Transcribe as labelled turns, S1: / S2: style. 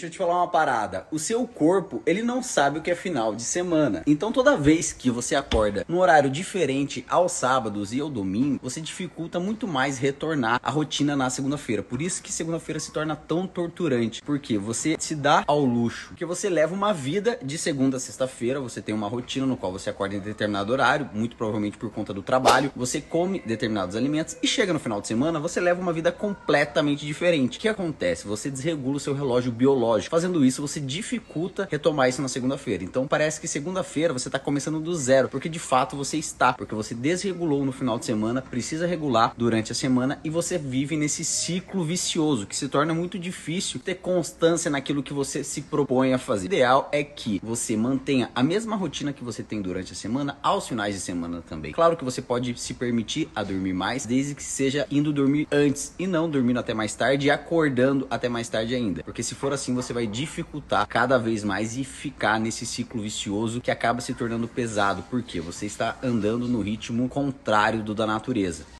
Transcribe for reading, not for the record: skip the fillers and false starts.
S1: Deixa eu te falar uma parada, o seu corpo, ele não sabe o que é final de semana. Então toda vez que você acorda num horário diferente aos sábados e ao domingo, você dificulta muito mais retornar à rotina na segunda-feira. Por isso que segunda-feira se torna tão torturante, porque você se dá ao luxo, porque você leva uma vida de segunda a sexta-feira, você tem uma rotina no qual você acorda em determinado horário, muito provavelmente por conta do trabalho, você come determinados alimentos e chega no final de semana, você leva uma vida completamente diferente. O que acontece? Você desregula o seu relógio biológico. Fazendo isso, você dificulta retomar isso na segunda-feira. Então parece que segunda-feira você está começando do zero, porque de fato você está, porque você desregulou no final de semana, precisa regular durante a semana e você vive nesse ciclo vicioso que se torna muito difícil ter constância naquilo que você se propõe a fazer. O ideal é que você mantenha a mesma rotina que você tem durante a semana aos finais de semana também. Claro que você pode se permitir a dormir mais, desde que seja indo dormir antes e não dormindo até mais tarde e acordando até mais tarde ainda, porque se for assim você vai dificultar cada vez mais e ficar nesse ciclo vicioso que acaba se tornando pesado, porque você está andando no ritmo contrário do da natureza.